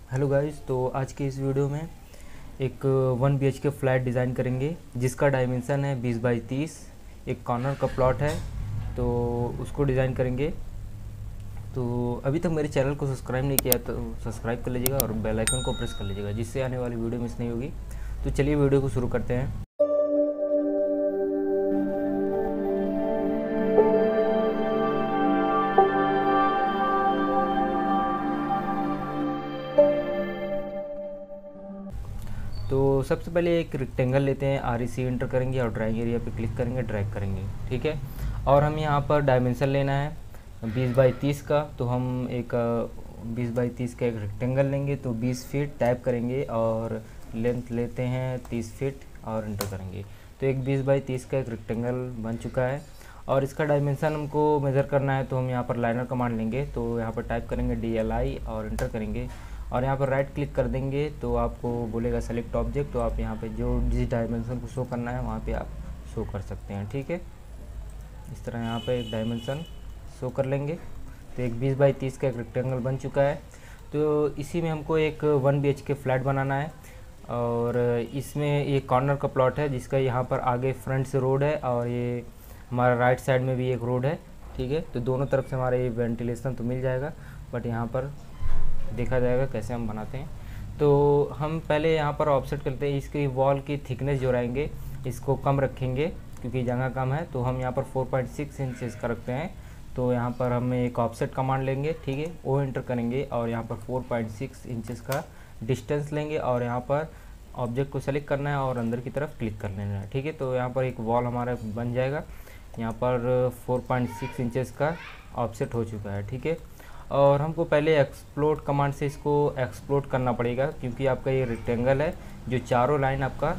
Hello guys, तो आज के इस वीडियो में एक 1 BHK फ्लैट डिज़ाइन करेंगे जिसका डायमेंशन है 20 बाई 30। एक कॉर्नर का प्लॉट है तो उसको डिज़ाइन करेंगे। तो अभी तक मेरे चैनल को सब्सक्राइब नहीं किया तो सब्सक्राइब कर लीजिएगा और बेल आइकन को प्रेस कर लीजिएगा जिससे आने वाली वीडियो मिस नहीं होगी। तो चलिए वीडियो को शुरू करते हैं। तो सबसे पहले एक रेक्टेंगल लेते हैं, REC एंटर करेंगे और ड्राइंग एरिया पे क्लिक करेंगे, ड्रैग करेंगे, ठीक है। और हम यहाँ पर डायमेंशन लेना है 20 बाई 30 का। तो हम एक 20 बाई 30 का एक रेक्टेंगल लेंगे, तो 20 फीट टाइप करेंगे और लेंथ लेते हैं 30 फीट और एंटर करेंगे। तो एक 20 बाई 30 का एक रेक्टेंगल बन चुका है और इसका डायमेंशन हमको मेज़र करना है। तो हम यहाँ पर लाइनर कमांड लेंगे, तो यहाँ पर टाइप करेंगे DLI और एंटर करेंगे और यहाँ पर राइट क्लिक कर देंगे। तो आपको बोलेगा सेलेक्ट ऑब्जेक्ट, तो आप यहाँ पे जो जिस डायमेंशन को शो करना है वहाँ पे आप शो कर सकते हैं, ठीक है। इस तरह यहाँ पे एक डायमेंशन शो कर लेंगे। तो एक 20 बाई 30 का एक रेक्टेंगल बन चुका है। तो इसी में हमको एक 1 BHK फ्लैट बनाना है और इसमें ये कॉर्नर का प्लॉट है जिसका यहाँ पर आगे फ्रंट से रोड है और ये हमारा राइट साइड में भी एक रोड है, ठीक है। तो दोनों तरफ से हमारा ये वेंटिलेशन तो मिल जाएगा, बट यहाँ पर देखा जाएगा कैसे हम बनाते हैं। तो हम पहले यहाँ पर ऑफसेट करते हैं। इसकी वॉल की थिकनेस जो रहेंगे इसको कम रखेंगे क्योंकि जगह कम है। तो हम यहाँ पर 4.6 इंचेस का रखते हैं। तो यहाँ पर हम एक ऑफसेट कमांड लेंगे, ठीक है, वो एंटर करेंगे और यहाँ पर 4.6 इंचेस का डिस्टेंस लेंगे और यहाँ पर ऑब्जेक्ट को सेलेक्ट करना है और अंदर की तरफ क्लिक कर लेना है, ठीक है। तो यहाँ पर एक वॉल हमारा बन जाएगा। यहाँ पर 4.6 इंचेस का ऑफसेट हो चुका है, ठीक है। और हमको पहले एक्सप्लोड कमांड से इसको एक्सप्लोड करना पड़ेगा क्योंकि आपका ये रेक्टेंगल है जो चारों लाइन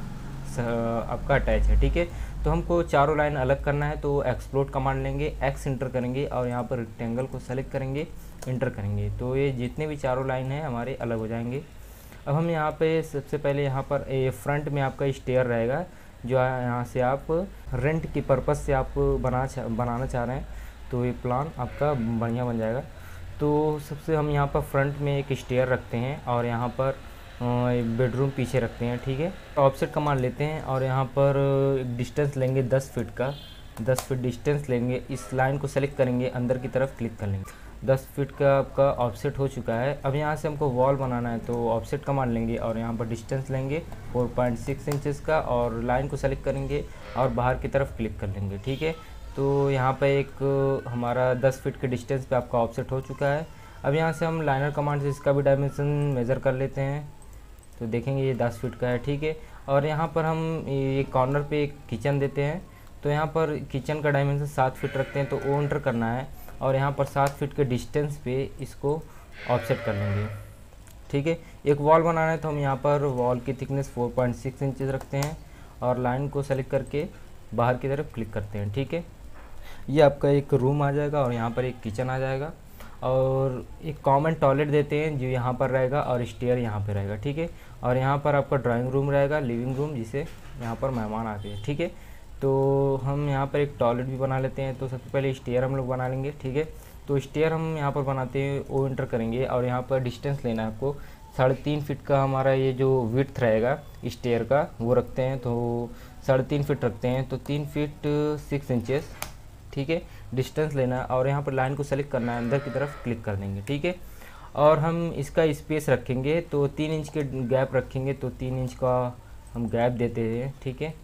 आपका अटैच है, ठीक है। तो हमको चारों लाइन अलग करना है, तो एक्सप्लोड कमांड लेंगे, X एंटर करेंगे और यहाँ पर रेक्टेंगल को सेलेक्ट करेंगे, एंटर करेंगे। तो ये जितने भी चारों लाइन हैं हमारे अलग हो जाएंगे। अब हम यहाँ पे सबसे पहले यहाँ पर फ्रंट में आपका स्टेयर रहेगा जो यहाँ से आप रेंट की पर्पज़ से आप बनाना चाह रहे हैं, तो ये प्लान आपका बढ़िया बन जाएगा। तो सबसे हम यहाँ पर फ्रंट में एक स्टेयर रखते हैं और यहाँ पर बेडरूम पीछे रखते हैं, ठीक है। ऑफसेट कमांड लेते हैं और यहाँ पर एक डिस्टेंस लेंगे 10 फीट का, 10 फीट डिस्टेंस लेंगे। इस लाइन को सेलेक्ट करेंगे, अंदर की तरफ क्लिक कर लेंगे। 10 फीट का आपका ऑफसेट हो चुका है। अब यहाँ से हमको वॉल बनाना है, तो ऑफसेट कमांड लेंगे और यहाँ पर डिस्टेंस लेंगे 4.6 इंचेस का और लाइन को सेलेक्ट करेंगे और बाहर की तरफ क्लिक कर लेंगे, ठीक है। तो यहाँ पे एक हमारा 10 फीट के डिस्टेंस पे आपका ऑफसेट हो चुका है। अब यहाँ से हम लाइनर कमांड से इसका भी डायमेंशन मेज़र कर लेते हैं। तो देखेंगे ये 10 फीट का है, ठीक है। और यहाँ पर हम ये कॉर्नर पे एक किचन देते हैं, तो यहाँ पर किचन का डायमेंशन 7 फीट रखते हैं, तो वो एंटर करना है और यहाँ पर 7 फीट के डिस्टेंस पे इसको ऑफसेट कर लेंगे, ठीक है। एक वॉल बनाना है, तो हम यहाँ पर वॉल की थिकनेस 4.6 इंचेस रखते हैं और लाइन को सेलेक्ट करके बाहर की तरफ क्लिक करते हैं, ठीक है। ये आपका एक रूम आ जाएगा और यहाँ पर एक किचन आ जाएगा और एक कॉमन टॉयलेट देते हैं जो यहाँ पर रहेगा और स्टेयर यहाँ पे रहेगा, ठीक है। और यहाँ पर आपका ड्राइंग रूम रहेगा, लिविंग रूम, जिसे यहाँ पर मेहमान आते हैं, ठीक है। तो हम यहाँ पर एक टॉयलेट भी बना लेते हैं। तो सबसे पहले स्टेयर हम लोग बना लेंगे, ठीक है। तो स्टेयर हम यहाँ पर बनाते हैं, वो एंटर करेंगे और यहाँ पर डिस्टेंस लेना है आपको 3.5 फीट का। हमारा ये जो विड्थ रहेगा स्टेयर का वो रखते हैं, तो 3.5 फीट रखते हैं, तो 3 फीट 6 इंचेस, ठीक है, डिस्टेंस लेना है और यहाँ पर लाइन को सेलेक्ट करना है, अंदर की तरफ क्लिक कर देंगे, ठीक है। और हम इसका स्पेस रखेंगे, तो 3 इंच के गैप रखेंगे, तो 3 इंच का हम गैप देते हैं, ठीक है।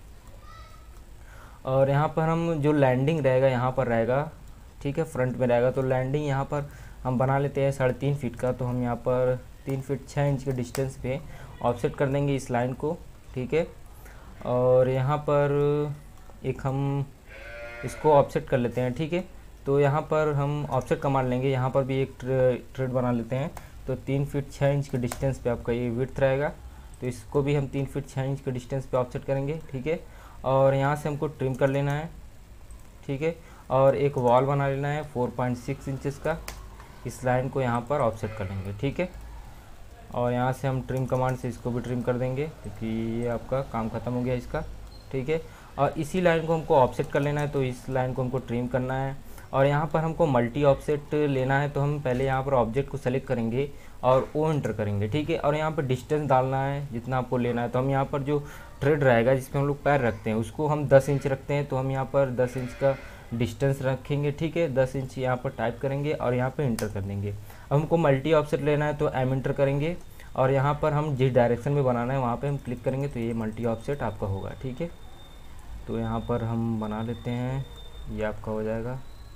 और यहाँ पर हम जो लैंडिंग रहेगा यहाँ पर रहेगा, ठीक है, फ्रंट में रहेगा। तो लैंडिंग यहाँ पर हम बना लेते हैं 3.5 फीट का, तो हम यहाँ पर 3 फीट 6 इंच के डिस्टेंस पे ऑफसेट कर देंगे इस लाइन को, ठीक है। और यहाँ पर एक हम इसको ऑफसेट कर लेते हैं, ठीक है। तो यहाँ पर हम ऑफसेट कमांड लेंगे, यहाँ पर भी एक थ्रेड बना लेते हैं। तो 3 फीट 6 इंच के डिस्टेंस पे आपका ये विड्थ रहेगा, तो इसको भी हम 3 फीट 6 इंच के डिस्टेंस पे ऑफसेट करेंगे, ठीक है। और यहाँ से हमको ट्रिम कर लेना है, ठीक है। और एक वॉल बना लेना है 4.6 इंचेस का, इस लाइन को यहाँ पर ऑफसेट कर लेंगे, ठीक है। और यहाँ से हम ट्रिम कमांड से इसको भी ट्रिम कर देंगे क्योंकि ये आपका काम ख़त्म हो गया इसका, ठीक है। और इसी लाइन को हमको ऑफसेट कर लेना है, तो इस लाइन को हमको ट्रिम करना है। और यहाँ पर हमको मल्टी ऑफसेट लेना है, तो हम पहले यहाँ पर ऑब्जेक्ट को सेलेक्ट करेंगे और वो इंटर करेंगे, ठीक है। और यहाँ पर डिस्टेंस डालना है जितना आपको लेना है। तो हम यहाँ पर जो थ्रेड रहेगा जिसपे हम लोग पैर रखते हैं उसको हम 10 इंच रखते हैं, तो हम यहाँ पर 10 इंच का डिस्टेंस रखेंगे, ठीक है। 10 इंच यहाँ पर टाइप करेंगे और यहाँ पर इंटर कर देंगे। अब हमको मल्टी ऑफसेट लेना है तो एम इंटर करेंगे और यहाँ पर हम जिस डायरेक्शन में बनाना है वहाँ पे हम क्लिक करेंगे तो ये मल्टी ऑफसेट आपका होगा, ठीक है। तो यहाँ पर हम बना लेते हैं, ये आपका हो जाएगा।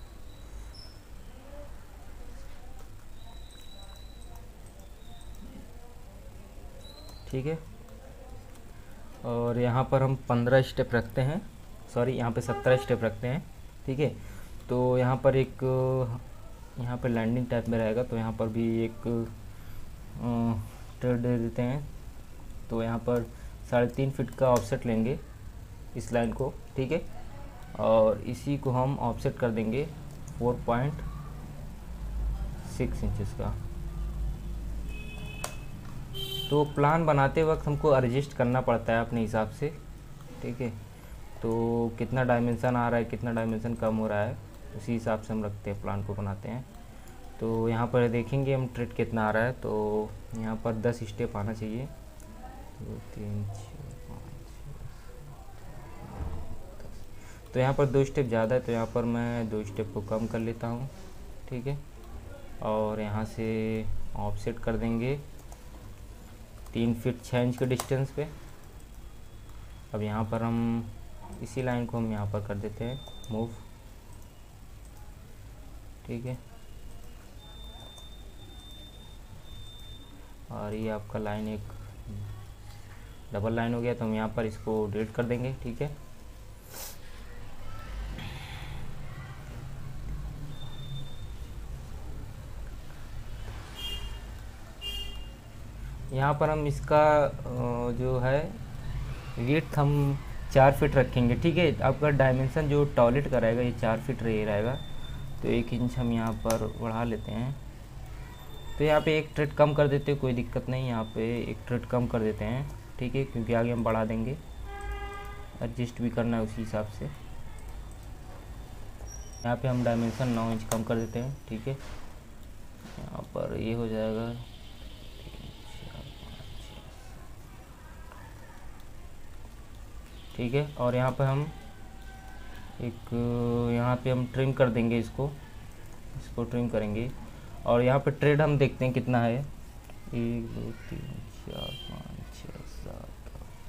ठीक है, और यहाँ पर हम 15 स्टेप रखते हैं, सॉरी यहाँ पे 17 स्टेप रखते हैं, ठीक है। तो यहाँ पर एक यहाँ पर लैंडिंग टाइप में रहेगा, तो यहाँ पर भी एक ट्रेड दे देते हैं। तो यहाँ पर 3.5 फीट का ऑफसेट लेंगे इस लाइन को, ठीक है। और इसी को हम ऑफसेट कर देंगे 4.6 इंचेस का। तो प्लान बनाते वक्त हमको एडजस्ट करना पड़ता है अपने हिसाब से, ठीक है। तो कितना डायमेंशन आ रहा है, कितना डायमेंशन कम हो रहा है, उसी हिसाब से हम रखते हैं, प्लान को बनाते हैं। तो यहाँ पर देखेंगे हम ट्रेड कितना आ रहा है। तो यहाँ पर 10 स्टेप आना चाहिए, 2 3 4 5 10। तो यहाँ पर 2 स्टेप ज़्यादा है, तो यहाँ पर मैं 2 स्टेप को कम कर लेता हूँ, ठीक है। और यहाँ से ऑफसेट कर देंगे 3 फीट 6 इंच के डिस्टेंस पे। अब यहाँ पर हम इसी लाइन को हम यहाँ पर कर देते हैं मूव, ठीक है। और ये आपका लाइन एक डबल लाइन हो गया, तो हम यहाँ पर इसको डिलीट कर देंगे, ठीक है। यहाँ पर हम इसका जो है विड्थ हम 4 फीट रखेंगे, ठीक है। आपका डायमेंशन जो टॉयलेट का रहेगा ये 4 फीट रहेगा, तो 1 इंच हम यहाँ पर बढ़ा लेते हैं। तो यहाँ पे एक ट्रेड कम कर देते हैं, कोई दिक्कत नहीं, यहाँ पे एक ट्रेड कम कर देते हैं, ठीक है, क्योंकि आगे हम बढ़ा देंगे, एडजस्ट भी करना है उसी हिसाब से। यहाँ पे हम डायमेंशन 9 इंच कम कर देते हैं, ठीक है। यहाँ पर ये हो जाएगा 3 4 5 6, ठीक है। और यहाँ पर हम यहाँ पे हम ट्रिम कर देंगे, इसको ट्रिम करेंगे। और यहाँ पे ट्रेड हम देखते हैं कितना है, 1 2 3 4 5 6 7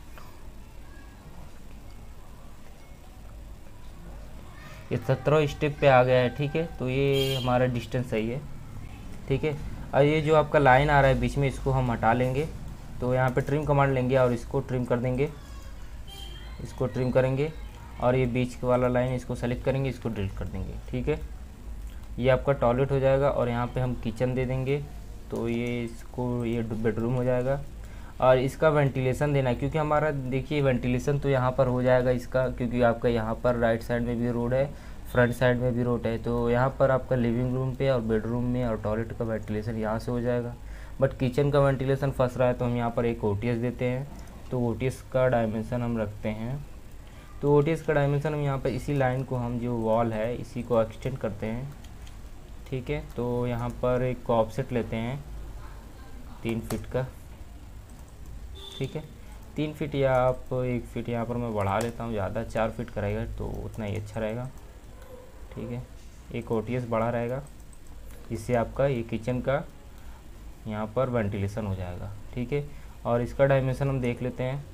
ये 17 स्टेप पे आ गया है, ठीक है। तो ये हमारा डिस्टेंस सही है, ठीक है। और ये जो आपका लाइन आ रहा है बीच में इसको हम हटा लेंगे। तो यहाँ पे ट्रिम कमांड लेंगे और इसको ट्रिम कर देंगे, इसको ट्रिम करेंगे। और ये बीच वाला लाइन इसको सेलेक्ट करेंगे, इसको डिलीट कर देंगे, ठीक है। ये आपका टॉयलेट हो जाएगा। और यहाँ पे हम किचन दे देंगे, तो ये इसको ये बेडरूम हो जाएगा। और इसका वेंटिलेशन देना है, क्योंकि हमारा देखिए वेंटिलेशन तो यहाँ पर हो जाएगा इसका, क्योंकि आपका यहाँ पर राइट साइड में भी रोड है, फ्रंट साइड में भी रोड है। तो यहाँ पर आपका लिविंग रूम पे और बेडरूम में और टॉयलेट का वेंटिलेशन यहाँ से हो जाएगा। बट किचन का वेंटिलेशन फंस रहा है, तो हम यहाँ पर एक ओटीएस देते हैं। तो ओटीएस का डायमेंशन हम रखते हैं, तो ओटीएस का डायमेंशन हम यहाँ पर इसी लाइन को हम जो वॉल है इसी को एक्सटेंड करते हैं, ठीक है। तो यहाँ पर एक ऑफसेट लेते हैं 3 फीट का, ठीक है। 3 फीट या आप 1 फीट यहाँ पर मैं बढ़ा लेता हूँ, ज़्यादा 4 फीट का रहेगा तो उतना ही अच्छा रहेगा, ठीक है। एक ओटीएस बड़ा रहेगा, जिससे आपका ये किचन का यहाँ पर वेंटिलेशन हो जाएगा, ठीक है। और इसका डायमेंशन हम देख लेते हैं,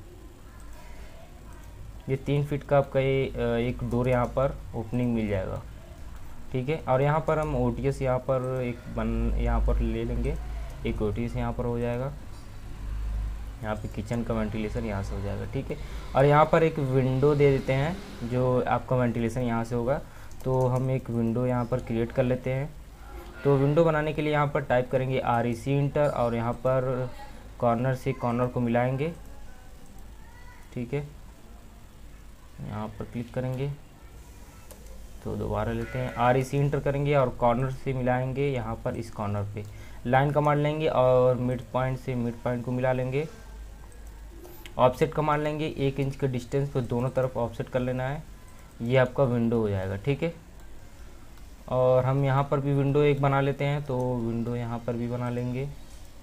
ये 3 फीट का आपका ये एक डोर यहाँ पर ओपनिंग मिल जाएगा, ठीक है। और यहाँ पर हम ओटीएस यहाँ पर यहाँ पर ले लेंगे, एक ओटीएस यहाँ पर हो जाएगा। यहाँ पे किचन का वेंटिलेशन यहाँ से हो जाएगा, ठीक है। और यहाँ पर एक विंडो दे देते हैं, जो आपका वेंटिलेशन यहाँ से होगा। तो हम एक विंडो यहाँ पर क्रिएट कर लेते हैं। तो विंडो बनाने के लिए यहाँ पर टाइप करेंगे REC इंटर, और यहाँ पर कॉर्नर से कॉर्नर को मिलाएंगे, ठीक है। यहाँ पर क्लिक करेंगे, तो दोबारा लेते हैं, REC इंटर करेंगे और कॉर्नर से मिलाएंगे यहाँ पर इस कॉर्नर पे। लाइन कमांड लेंगे और मिड पॉइंट से मिड पॉइंट को मिला लेंगे। ऑफसेट कमांड लेंगे, 1 इंच के डिस्टेंस पर दोनों तरफ ऑफसेट कर लेना है। ये आपका विंडो हो जाएगा, ठीक है। और हम यहाँ पर भी विंडो एक बना लेते हैं, तो विंडो यहाँ पर भी बना लेंगे,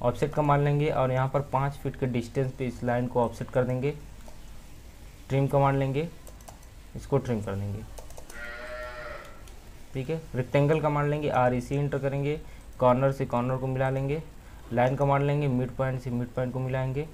ऑफसेट का मान लेंगे और यहाँ पर 5 फीट के डिस्टेंस पे इस लाइन को ऑफसेट कर देंगे। ट्रिम कमांड लेंगे, इसको ट्रिम कर देंगे। ठीक है, रेक्टेंगल कमांड लेंगे, REC इंटर करेंगे, कॉर्नर से कॉर्नर को मिला लेंगे। लाइन कमांड लेंगे, मिड पॉइंट से मिड पॉइंट को मिलाएंगे।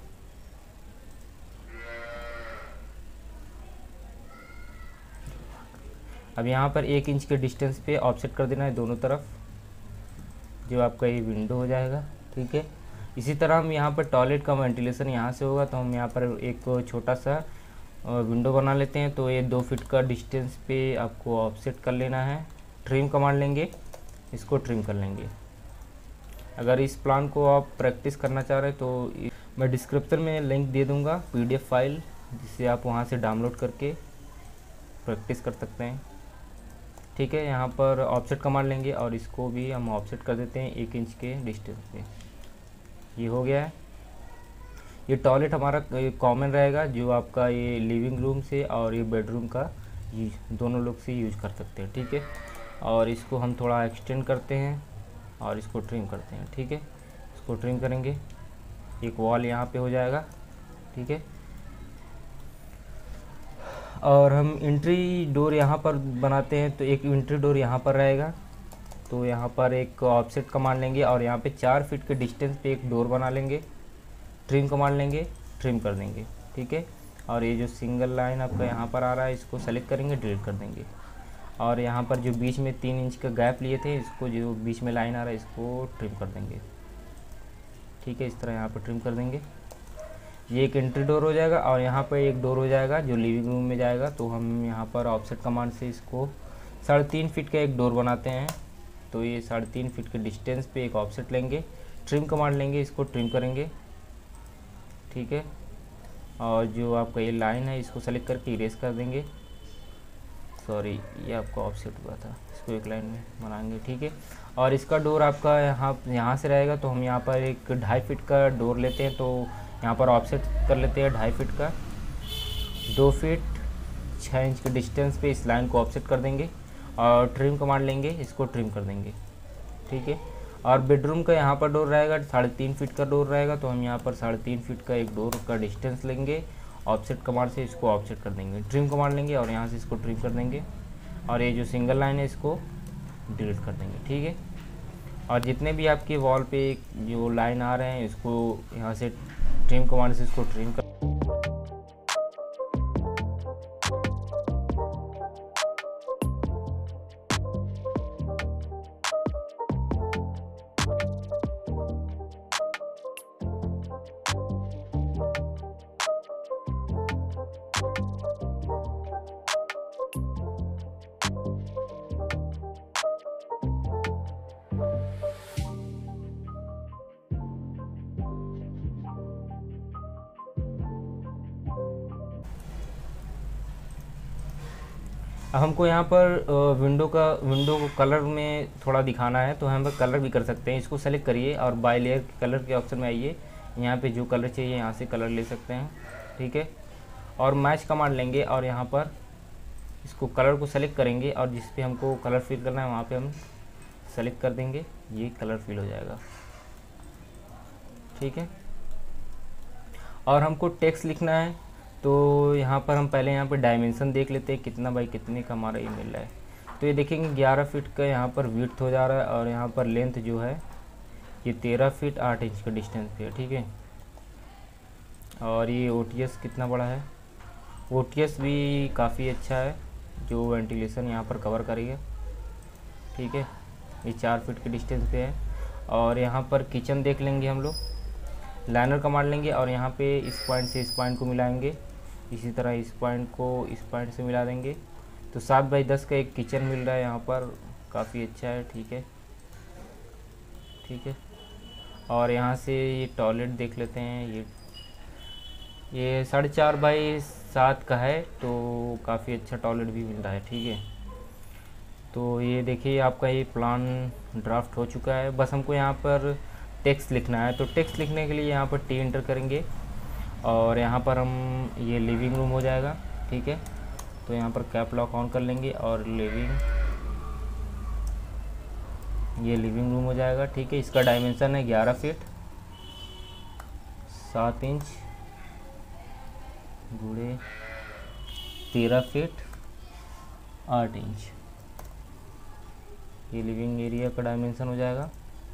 अब यहाँ पर 1 इंच के डिस्टेंस पे ऑफसेट कर देना है दोनों तरफ, जो आपका ये विंडो हो जाएगा। ठीक है, इसी तरह हम यहाँ पर टॉयलेट का वेंटिलेशन यहाँ से होगा, तो हम यहाँ पर एक छोटा सा विंडो बना लेते हैं। तो ये 2 फीट का डिस्टेंस पे आपको ऑफसेट कर लेना है। ट्रिम कमांड लेंगे, इसको ट्रिम कर लेंगे। अगर इस प्लान को आप प्रैक्टिस करना चाह रहे हैं तो मैं डिस्क्रिप्शन में लिंक दे दूँगा PDF फाइल, जिससे आप वहाँ से डाउनलोड करके प्रैक्टिस कर सकते हैं। ठीक है, यहाँ पर ऑफसेट कमांड लेंगे और इसको भी हम ऑफसेट कर देते हैं 1 इंच के डिस्टेंस पे। ये हो गया है। ये टॉयलेट हमारा कॉमन रहेगा, जो आपका ये लिविंग रूम से और ये बेडरूम का दोनों लोग से यूज कर सकते हैं। ठीक है, और इसको हम थोड़ा एक्सटेंड करते हैं और इसको ट्रिम करते हैं। ठीक है, इसको ट्रिम करेंगे, एक वॉल यहाँ पे हो जाएगा। ठीक है, और हम एंट्री डोर यहाँ पर बनाते हैं, तो एक एंट्री डोर यहाँ पर रहेगा। तो यहाँ पर एक ऑफसेट कमांड लेंगे और यहाँ पे 4 फीट के डिस्टेंस पे एक डोर बना लेंगे। ट्रिम कमांड लेंगे, ट्रिम कर देंगे। ठीक है, और ये जो सिंगल लाइन आपका यहाँ पर आ रहा है, इसको सेलेक्ट करेंगे, डिलीट कर देंगे। और यहाँ पर जो बीच में 3 इंच का गैप लिए थे, इसको जो बीच में लाइन आ रहा है, इसको ट्रिम कर देंगे। ठीक है, इस तरह यहाँ पर ट्रिम कर देंगे। ये एक एंट्री डोर हो जाएगा और यहाँ पर एक डोर हो जाएगा जो लिविंग रूम में जाएगा। तो हम यहाँ पर ऑफसेट कमांड से इसको 3.5 फीट का एक डोर बनाते हैं। तो ये 3.5 फीट के डिस्टेंस पे एक ऑफसेट लेंगे, ट्रिम कमांड लेंगे, इसको ट्रिम करेंगे। ठीक है, और जो आपका ये लाइन है, इसको सेलेक्ट करके इरेज कर देंगे। सॉरी, ये आपका ऑफसेट हुआ था, इसको एक लाइन में बनाएंगे। ठीक है, और इसका डोर आपका यहाँ से रहेगा। तो हम यहाँ पर एक 2.5 फीट का डोर लेते हैं। तो यहाँ पर ऑफसेट कर लेते हैं 2.5 फीट का। 2 फीट 6 इंच के डिस्टेंस पे इस लाइन को ऑफसेट कर देंगे और ट्रिम कमांड लेंगे, इसको ट्रिम कर देंगे। ठीक है, और बेडरूम का यहाँ पर डोर रहेगा, 3.5 फीट का डोर रहेगा। तो हम यहाँ पर 3.5 फीट का एक डोर का डिस्टेंस लेंगे, ऑफसेट कमांड से इसको ऑफसेट कर देंगे। ट्रिम कमांड लेंगे और यहाँ से इसको ट्रिम कर देंगे। और ये जो सिंगल लाइन है, इसको डिलीट कर देंगे। ठीक है, और जितने भी आपके वॉल पे जो लाइन आ रहे हैं, इसको यहाँ से ट्रिम कमांड से इसको ट्रिम कर। हमको यहाँ पर विंडो को कलर में थोड़ा दिखाना है, तो हम कलर भी कर सकते हैं। इसको सेलेक्ट करिए और बाय लेयर कलर के ऑप्शन में आइए। यहाँ पे जो कलर चाहिए यहाँ से कलर ले सकते हैं। ठीक है, और मैच कमांड लेंगे और यहाँ पर इसको कलर को सेलेक्ट करेंगे और जिस पे हमको कलर फिल करना है वहाँ पे हम सेलेक्ट कर देंगे, ये कलर फिल हो जाएगा। ठीक है, और हमको टेक्स्ट लिखना है। तो यहाँ पर हम पहले यहाँ पर डायमेंशन देख लेते हैं, कितना बाई कितने का हमारा ये मिल रहा है। तो ये देखेंगे 11 फीट का यहाँ पर विड्थ हो जा रहा है और यहाँ पर लेंथ जो है ये 13 फीट 8 इंच का डिस्टेंस पे है। ठीक है, और ये OTS कितना बड़ा है, OTS भी काफ़ी अच्छा है, जो वेंटिलेशन यहाँ पर कवर करेगा। ठीक है, ये 4 फीट के डिस्टेंस पे है। और यहाँ पर किचन देख लेंगे हम लोग, लाइनर कमांड लेंगे और यहाँ पे इस पॉइंट से इस पॉइंट को मिलाएंगे। इसी तरह इस पॉइंट को इस पॉइंट से मिला देंगे। तो 7 बाई 10 का एक किचन मिल रहा है यहाँ पर, काफ़ी अच्छा है। ठीक है, ठीक है, और यहाँ से ये टॉयलेट देख लेते हैं। ये 4.5 बाई 7 का है, तो काफ़ी अच्छा टॉयलेट भी मिल रहा है। ठीक है, तो ये देखिए आपका ये प्लान ड्राफ्ट हो चुका है। बस हमको यहाँ पर टेक्स्ट लिखना है। तो टेक्स्ट लिखने के लिए यहाँ पर T एंटर करेंगे और यहाँ पर हम ये लिविंग रूम हो जाएगा। ठीक है, तो यहाँ पर कैप लॉक ऑन कर लेंगे और ये लिविंग रूम हो जाएगा। ठीक है, इसका डायमेंशन है 11 फीट। 7 इंच गुणे 13 फीट 8 इंच, ये लिविंग एरिया का डायमेंशन हो जाएगा।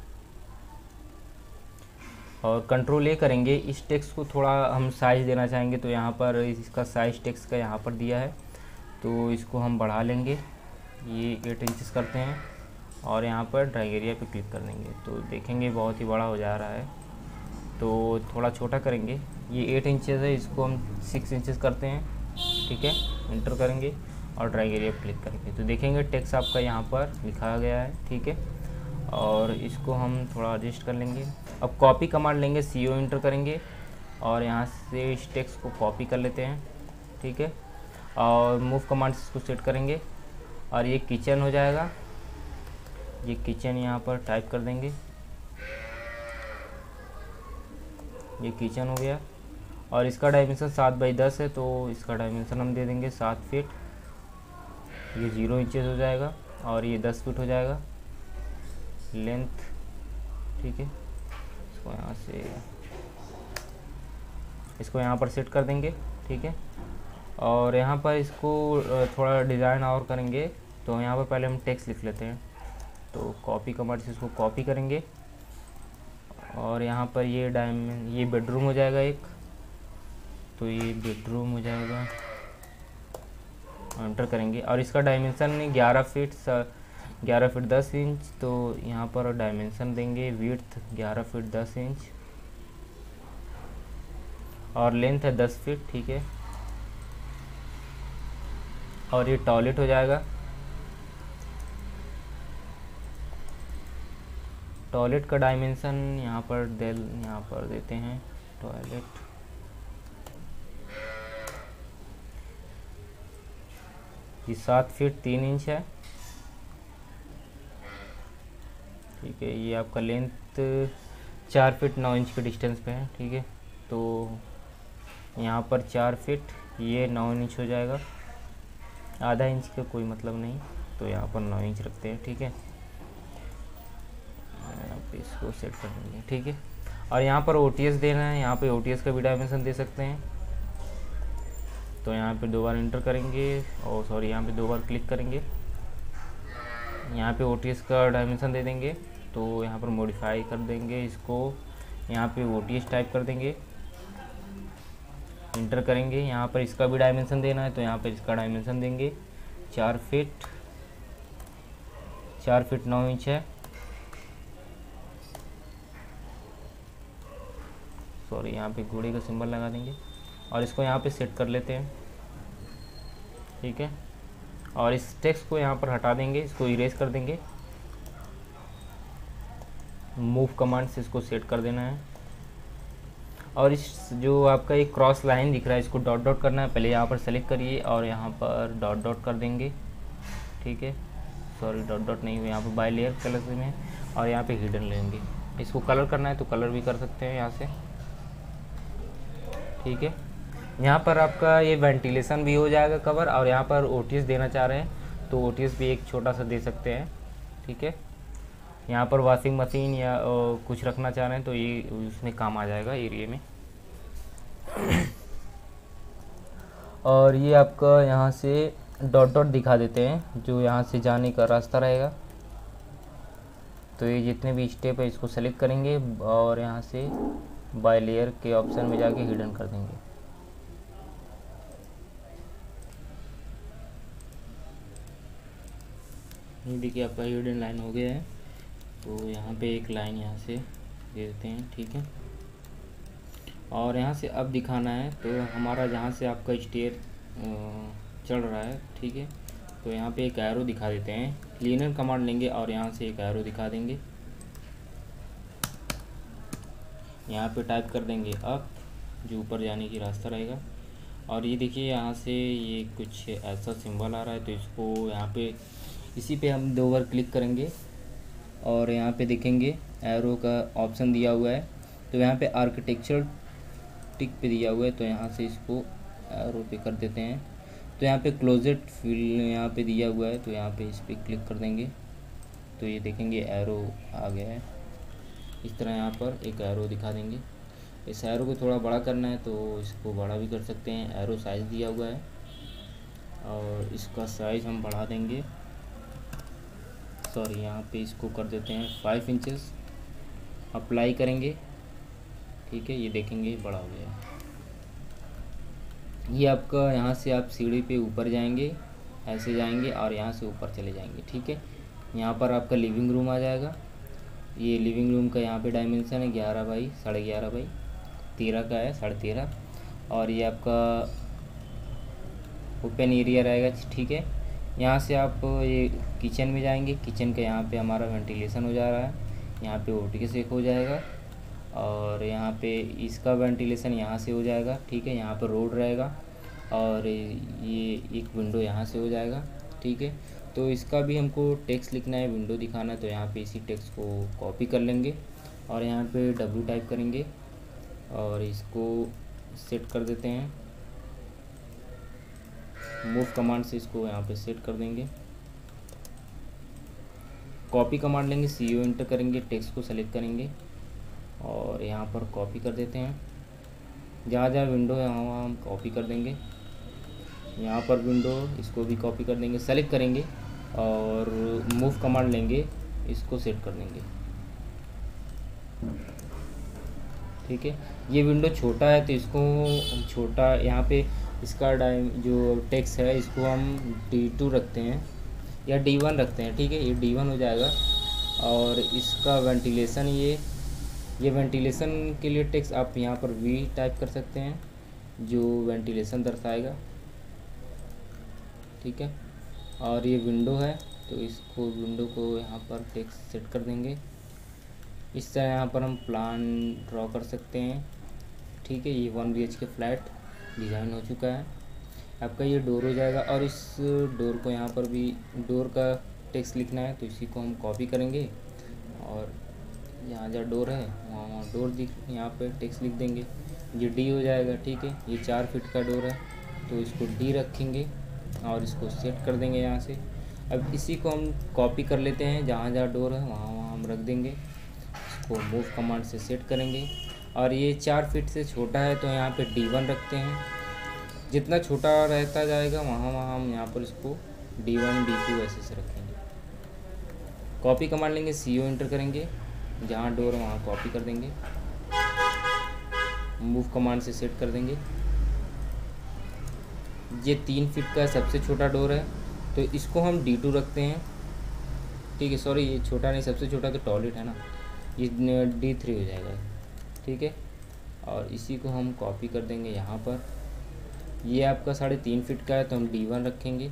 और कंट्रोल ए करेंगे, इस टेक्स्ट को थोड़ा हम साइज़ देना चाहेंगे, तो यहाँ पर इसका साइज़ टेक्स्ट का यहाँ पर दिया है, तो इसको हम बढ़ा लेंगे, ये 8 इंचेस करते हैं और यहाँ पर ड्राइंग एरिया पे क्लिक कर देंगे, तो देखेंगे बहुत ही बड़ा हो जा रहा है। तो थोड़ा छोटा करेंगे, ये 8 इंचेस है, इसको हम 6 इंचेस करते हैं, ठीक है। इंटर करेंगे और ड्राइंग एरिया पे क्लिक करेंगे, तो देखेंगे टेक्स्ट आपका यहाँ पर लिखा गया है, ठीक है। और इसको हम थोड़ा एडजस्ट कर लेंगे। अब कॉपी कमांड लेंगे, CO इंटर करेंगे और यहाँ से इस टेक्स्ट को कॉपी कर लेते हैं, ठीक है। और मूव कमांड से इसको सेट करेंगे और ये किचन हो जाएगा, ये किचन यहाँ पर टाइप कर देंगे, ये किचन हो गया। और इसका डायमेंशन 7x10 है, तो इसका डायमेंशन हम दे देंगे 7 फीट, ये 0 इंचेस हो जाएगा और ये 10 फीट हो जाएगा लेंथ, ठीक है। इसको यहाँ पर सेट कर देंगे, ठीक है। और यहाँ पर इसको थोड़ा डिज़ाइन और करेंगे, तो यहाँ पर पहले हम टेक्स्ट लिख लेते हैं, तो कॉपी कमांड से इसको कॉपी करेंगे और यहाँ पर ये बेडरूम हो जाएगा एक, तो ये बेडरूम हो जाएगा, एंटर करेंगे। और इसका डायमेंशन 11 फीट 10 इंच, तो यहाँ पर डायमेंशन देंगे विड्थ 11 फीट 10 इंच और लेंथ है 10 फीट, ठीक है। और ये टॉयलेट हो जाएगा, टॉयलेट का डायमेंशन यहाँ पर देते हैं, टॉयलेट ये 7 फीट 3 इंच है, ठीक है। ये आपका लेंथ 4 फीट 9 इंच के डिस्टेंस पे है, ठीक है। तो यहाँ पर 4 फीट ये 9 इंच हो जाएगा, आधा इंच का कोई मतलब नहीं, तो यहाँ पर 9 इंच रखते हैं, ठीक है। यहाँ पे इसको सेट कर देंगे, ठीक है। और यहाँ पर OTS देना है, यहाँ पे OTS का भी डायमेंशन दे सकते हैं, तो यहाँ पे 2 बार इंटर करेंगे और सॉरी यहाँ पे 2 बार क्लिक करेंगे, यहाँ पे OTS का डायमेंशन दे देंगे, तो यहाँ पर मॉडिफाई कर देंगे इसको, यहाँ पे OTS टाइप कर देंगे, इंटर करेंगे। यहाँ पर इसका भी डायमेंशन देना है, तो यहाँ पर इसका डायमेंशन देंगे 4 फीट 9 इंच है, सॉरी यहाँ पे घोड़े का सिंबल लगा देंगे और इसको यहाँ पे सेट कर लेते हैं, ठीक है। और इस टेक्स्ट को यहाँ पर हटा देंगे, इसको इरेज कर देंगे, मूव कमांड से इसको सेट कर देना है। और इस जो आपका एक क्रॉस लाइन दिख रहा है, इसको डॉट डॉट करना है, पहले यहाँ पर सेलेक्ट करिए और यहाँ पर डॉट डॉट कर देंगे, ठीक है। सॉरी डॉट डॉट नहीं हुआ, यहाँ पर बाय लेयर कलर में, और यहाँ पे हिडन लेंगे। इसको कलर करना है तो कलर भी कर सकते हैं यहाँ से, ठीक है। यहाँ पर आपका ये वेंटिलेशन भी हो जाएगा कवर, और यहाँ पर OTS देना चाह रहे हैं तो OTS भी एक छोटा सा दे सकते हैं, ठीक है। यहाँ पर वॉशिंग मशीन या कुछ रखना चाह रहे हैं तो ये उसमें काम आ जाएगा एरिया में। और ये आपका यहाँ से डॉट डॉट दिखा देते हैं, जो यहाँ से जाने का रास्ता रहेगा। तो ये जितने भी स्टेप है इसको सेलेक्ट करेंगे और यहाँ से बाय लेयर के ऑप्शन में जाके हिडन कर देंगे। ये देखिए आपका हिडन लाइन हो गया है, तो यहाँ पे एक लाइन यहाँ से दे देते हैं, ठीक है। और यहाँ से अब दिखाना है तो हमारा जहाँ से आपका स्टेयर चढ़ रहा है, ठीक है, तो यहाँ पे एक एरो दिखा देते हैं। क्लीनर कमांड लेंगे और यहाँ से एक एरो दिखा देंगे, यहाँ पे टाइप कर देंगे अप, जो ऊपर जाने की रास्ता रहेगा। और ये देखिए यहाँ से ये कुछ ऐसा सिंबल आ रहा है, तो इसको यहाँ पे इसी पे हम 2 बार क्लिक करेंगे और यहाँ पे देखेंगे एरो का ऑप्शन दिया हुआ है, तो यहाँ पे आर्किटेक्चर टिक पे दिया हुआ है, तो यहाँ से इसको एरो पे कर देते हैं। तो यहाँ पे क्लोजेट फिल यहाँ पे दिया हुआ है, तो यहाँ पे इस पर क्लिक कर देंगे, तो ये देखेंगे एरो आ गया है। इस तरह यहाँ पर एक एरो दिखा देंगे। इस एरो को थोड़ा बड़ा करना है तो इसको बड़ा भी कर सकते हैं, एरो साइज़ दिया हुआ है और इसका साइज़ हम बढ़ा देंगे, सॉरी यहाँ पे इसको कर देते हैं 5 इंचेस। अप्लाई करेंगे, ठीक है, ये देखेंगे बड़ा हो गया। ये आपका यहाँ से आप सीढ़ी पे ऊपर जाएंगे, ऐसे जाएंगे और यहाँ से ऊपर चले जाएंगे, ठीक है। यहाँ पर आपका लिविंग रूम आ जाएगा। ये लिविंग रूम का यहाँ पे डायमेंशन है 11 बाई 11.5 बाई 13 का है, 13.5। और ये आपका ओपन एरिया रहेगा, ठीक है। यहाँ से आप ये किचन में जाएंगे, किचन का यहाँ पे हमारा वेंटिलेशन हो जा रहा है, यहाँ पे ओटी से हो जाएगा और यहाँ पे इसका वेंटिलेशन यहाँ से हो जाएगा, ठीक है। यहाँ पर रोड रहेगा और ये एक विंडो यहाँ से हो जाएगा, ठीक है। तो इसका भी हमको टेक्स्ट लिखना है, विंडो दिखाना है, तो यहाँ पे इसी टेक्स्ट को कॉपी कर लेंगे और यहाँ पे W टाइप करेंगे और इसको सेट कर देते हैं। मूव कमांड से इसको यहाँ पे सेट कर देंगे। कॉपी कमांड लेंगे, CO इंटर करेंगे, टेक्स्ट को सेलेक्ट करेंगे और यहाँ पर कॉपी कर देते हैं। जहाँ जहाँ विंडो है वहाँ हम कॉपी कर देंगे। यहाँ पर विंडो, इसको भी कॉपी कर देंगे, सेलेक्ट करेंगे और मूव कमांड लेंगे, इसको सेट कर देंगे, ठीक है। ये विंडो छोटा है तो इसको छोटा, यहाँ पे इसका जो टेक्स्ट है इसको हम D2 रखते हैं या D1 रखते हैं, ठीक है। ये D1 हो जाएगा और इसका वेंटिलेशन, ये वेंटिलेशन के लिए टेक्स्ट आप यहाँ पर V टाइप कर सकते हैं जो वेंटिलेशन दर्शाएगा, ठीक है। और ये विंडो है तो इसको, विंडो को यहाँ पर टेक्स्ट सेट कर देंगे। इस तरह यहाँ पर हम प्लान ड्रॉ कर सकते हैं, ठीक है। ये 1 BHK फ्लैट डिज़ाइन हो चुका है आपका। ये डोर हो जाएगा और इस डोर को यहाँ पर भी डोर का टेक्स्ट लिखना है तो इसी को हम कॉपी करेंगे और यहाँ जहाँ डोर है वहाँ डोर दिख, यहाँ पे टेक्स्ट लिख देंगे। ये D हो जाएगा, ठीक है। ये 4 फीट का डोर है तो इसको D रखेंगे और इसको सेट कर देंगे यहाँ से। अब इसी को हम कॉपी कर लेते हैं, जहाँ जहाँ डोर है वहाँ वहाँ हम रख देंगे। इसको मूव कमांड से सेट करेंगे और ये 4 फीट से छोटा है तो यहाँ पे D1 रखते हैं। जितना छोटा रहता जाएगा वहाँ वहाँ हम यहाँ पर इसको D1 D2 ऐसे से रखेंगे। कॉपी कमांड लेंगे, CO इंटर करेंगे, जहाँ डोर है वहाँ कॉपी कर देंगे, मूव कमांड से सेट कर देंगे। ये 3 फीट का सबसे छोटा डोर है तो इसको हम D2 रखते हैं, ठीक है। सॉरी, ये छोटा नहीं, सबसे छोटा तो टॉयलेट है ना, ये D3 हो जाएगा, ठीक है। और इसी को हम कॉपी कर देंगे यहाँ पर। ये आपका 3.5 फीट का है तो हम D1 रखेंगे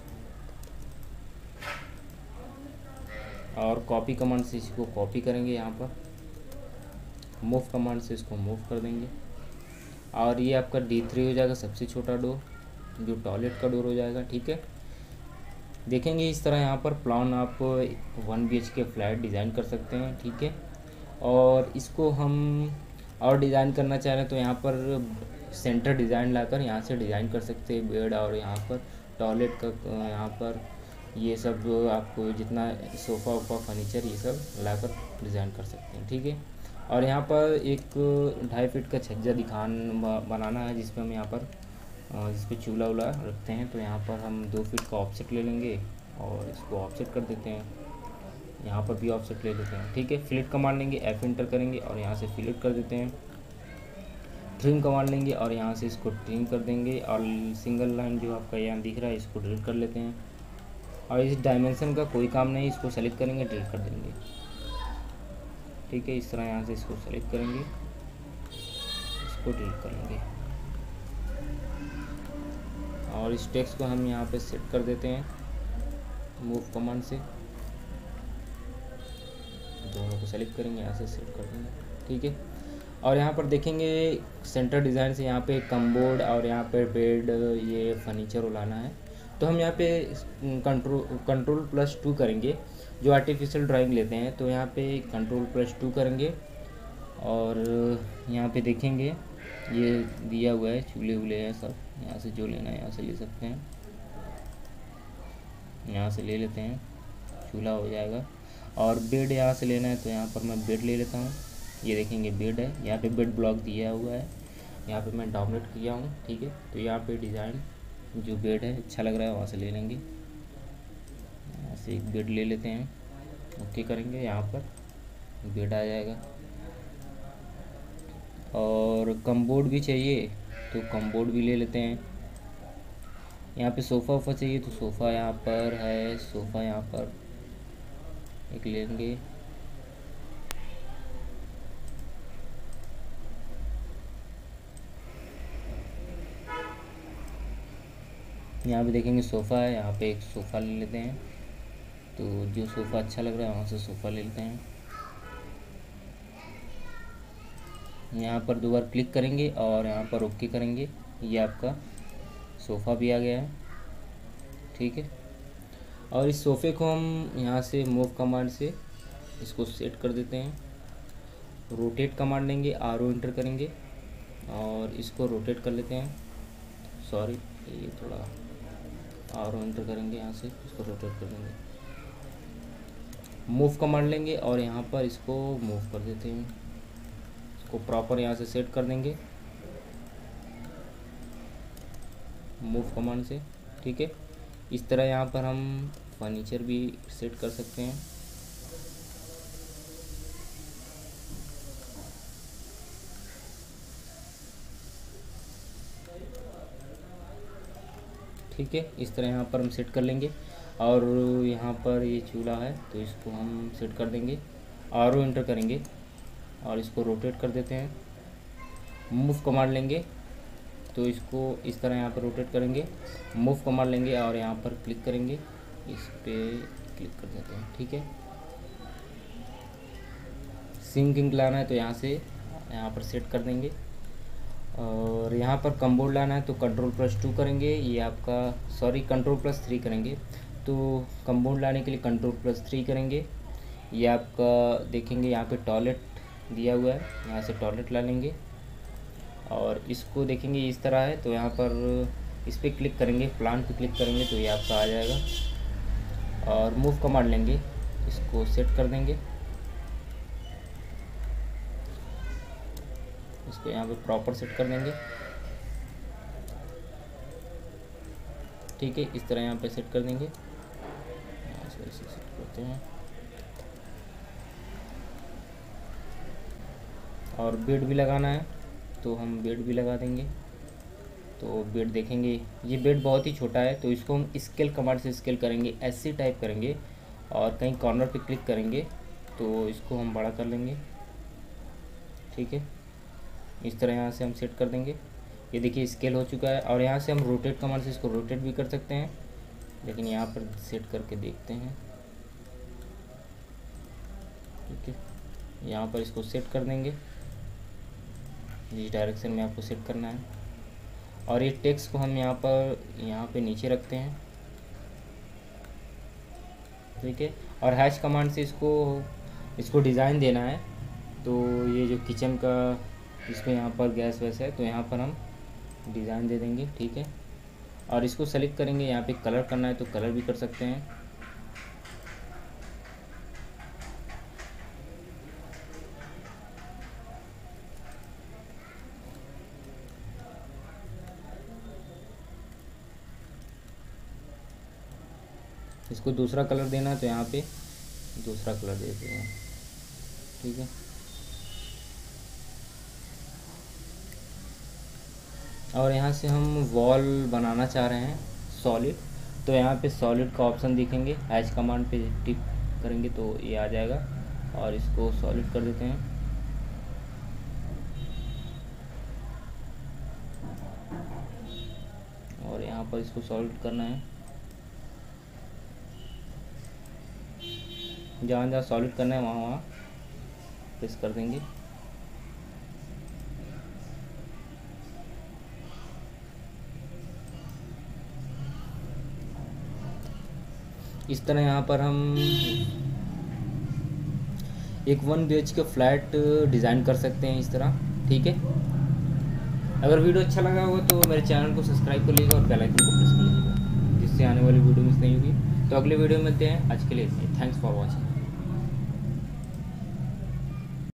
और कॉपी कमांड से इसको कॉपी करेंगे यहाँ पर, मूव कमांड से इसको मूव कर देंगे और ये आपका D3 हो जाएगा, सबसे छोटा डोर जो टॉयलेट का डोर हो जाएगा, ठीक है। देखेंगे इस तरह यहाँ पर प्लान आप 1 BHK फ्लैट डिज़ाइन कर सकते हैं, ठीक है। और इसको हम और डिज़ाइन करना चाह रहे हैं तो यहाँ पर सेंटर डिज़ाइन लाकर यहाँ से डिज़ाइन कर सकते हैं बेड और यहाँ पर टॉयलेट का, यहाँ पर ये सब आपको जितना सोफ़ा वोफ़ा फर्नीचर ये सब लाकर डिज़ाइन कर सकते हैं, ठीक है। और यहाँ पर एक 2.5 फीट का छज्जा बनाना है जिसमें हम यहाँ पर जिस पे चूल्हा वूल्हा रखते हैं, तो यहाँ पर हम 2 फीट का ऑफसेट ले लेंगे और इसको ऑफसेट कर देते हैं। यहाँ पर भी ऑफसेट ले लेते हैं, ठीक है। फिलेट कमांड लेंगे, F इंटर करेंगे और यहाँ से फिलेट कर देते हैं। ट्रिम कमांड लेंगे और यहाँ से इसको ट्रिम कर देंगे और सिंगल लाइन जो आपका यहाँ दिख रहा है इसको डिलीट कर लेते हैं। और इस डायमेंशन का कोई काम नहीं, इसको सेलेक्ट करेंगे, डिलीट कर देंगे, ठीक है। इस तरह यहाँ से इसको सेलेक्ट करेंगे, इसको डिलीट कर लेंगे और इस टेक्स्ट को हम यहाँ पे सेट कर देते हैं मूव कमांड से। दोनों को सेलेक्ट करेंगे, यहाँ से सेट कर देंगे, ठीक है। और यहाँ पर देखेंगे सेंटर डिज़ाइन से यहाँ पे कमबोर्ड और यहाँ पे बेड, ये फर्नीचर उलाना है तो हम यहाँ पे कंट्रोल+2 करेंगे। जो आर्टिफिशियल ड्राइंग लेते हैं तो यहाँ पे कंट्रोल+2 करेंगे और यहाँ पे देखेंगे ये दिया हुआ है, चूल्हे वूल्हे हैं सब, यहाँ से जो लेना है यहाँ से ले सकते हैं, यहाँ से ले लेते हैं, चूल्हा हो जाएगा। और बेड यहाँ से लेना है तो यहाँ पर मैं बेड ले लेता हूँ, ये देखेंगे बेड है, यहाँ पे बेड ब्लॉक दिया हुआ है, यहाँ पे मैं डाउनलोड किया हूँ। ठीक है, तो यहाँ पे डिज़ाइन जो बेड है अच्छा लग रहा है वहाँ से ले लेंगे, यहाँ से एक बेड ले लेते हैं, ओके करेंगे, यहाँ पर बेड आ जाएगा। और कमबोर्ड भी चाहिए तो कमबोर्ड भी ले लेते हैं। यहाँ पे सोफ़ा वोफ़ा चाहिए तो सोफ़ा यहाँ पर है, सोफ़ा यहाँ पर एक लेंगे। यहाँ पे देखेंगे सोफ़ा है, यहाँ पे एक सोफ़ा ले लेते हैं। तो जो सोफ़ा अच्छा लग रहा है वहाँ से सोफ़ा ले लेते हैं। यहाँ पर 2 बार क्लिक करेंगे और यहाँ पर ओके करेंगे, ये आपका सोफ़ा भी आ गया है। ठीक है, और इस सोफ़े को हम यहाँ से मूव कमांड से इसको सेट कर देते हैं। रोटेट कमांड लेंगे, आरो एंटर करेंगे और इसको रोटेट कर लेते हैं। सॉरी, ये थोड़ा आरो एंटर करेंगे, यहाँ से इसको रोटेट कर देंगे। मूव कमांड लेंगे और यहाँ पर इसको मूव कर देते हैं, इसको प्रॉपर यहाँ से सेट कर देंगे मूव कमांड से। ठीक है, इस तरह यहाँ पर हम फर्नीचर भी सेट कर सकते हैं। ठीक है, इस तरह यहाँ पर हम सेट कर लेंगे। और यहाँ पर ये चूल्हा है तो इसको हम सेट कर देंगे, आरो एंटर करेंगे और इसको रोटेट कर देते हैं। मूव कमांड लेंगे तो इसको इस तरह यहाँ पर रोटेट करेंगे, मूव कमांड लेंगे और यहाँ पर क्लिक करेंगे, इस पर क्लिक कर देते हैं। ठीक है, सिंकिंग लाना है तो यहाँ से यहाँ पर सेट कर देंगे। और यहाँ पर कमबोर्ड लाना है तो Ctrl+2 करेंगे, ये आपका सॉरी Ctrl+3 करेंगे। तो कमबोर्ड लाने के लिए Ctrl+3 करेंगे। ये आपका देखेंगे यहाँ पे टॉयलेट दिया हुआ है, यहाँ से टॉयलेट ला लेंगे और इसको देखेंगे इस तरह है तो यहाँ पर इस पर क्लिक करेंगे, प्लान पे क्लिक करेंगे तो ये आपका आ जाएगा। और मूव कमांड लेंगे, इसको सेट कर देंगे, इसको यहाँ पे प्रॉपर सेट कर देंगे। ठीक है, इस तरह यहाँ पे सेट कर देंगे, यहाँ से ऐसे सेट करते हैं। और बेड भी लगाना है तो हम बेड भी लगा देंगे। तो बेड देखेंगे, ये बेड बहुत ही छोटा है तो इसको हम स्केल कमांड से स्केल करेंगे, ऐसे टाइप करेंगे और कहीं कॉर्नर पे क्लिक करेंगे तो इसको हम बड़ा कर लेंगे। ठीक है, इस तरह यहाँ से हम सेट कर देंगे। ये देखिए स्केल हो चुका है। और यहाँ से हम रोटेट कमांड से इसको रोटेट भी कर सकते हैं, लेकिन यहाँ पर सेट करके देखते हैं। ठीक है, यहाँ पर इसको सेट कर देंगे, जिस डायरेक्शन में आपको सेट करना है। और ये टेक्स्ट को हम यहाँ पे नीचे रखते हैं। ठीक है, और हैश कमांड से इसको डिज़ाइन देना है। तो ये जो किचन का इसमें यहाँ पर गैस वैस है तो यहाँ पर हम डिज़ाइन दे देंगे। ठीक है, और इसको सेलेक्ट करेंगे, यहाँ पे कलर करना है तो कलर भी कर सकते हैं। इसको दूसरा कलर देना है तो यहाँ पे दूसरा कलर दे देते हैं। ठीक है, और यहाँ से हम वॉल बनाना चाह रहे हैं सॉलिड, तो यहाँ पे सॉलिड का ऑप्शन दिखेंगे, हैश कमांड पे टिप करेंगे तो ये आ जाएगा और इसको सॉलिड कर देते हैं। और यहाँ पर इसको सॉलिड करना है, जहाँ जहाँ सॉलिड करना है वहाँ वहाँ प्रेस कर देंगे। इस तरह यहाँ पर हम एक 1 BHK फ्लैट डिज़ाइन कर सकते हैं इस तरह। ठीक है, अगर वीडियो अच्छा लगा होगा तो मेरे चैनल को सब्सक्राइब कर लीजिएगा और बेल आइकन को प्रेस कर लीजिएगा, जिससे आने वाली वीडियो मिस नहीं होगी। तो अगले वीडियो में मिलते हैं, आज के लिए थैंक्स फॉर वॉचिंग।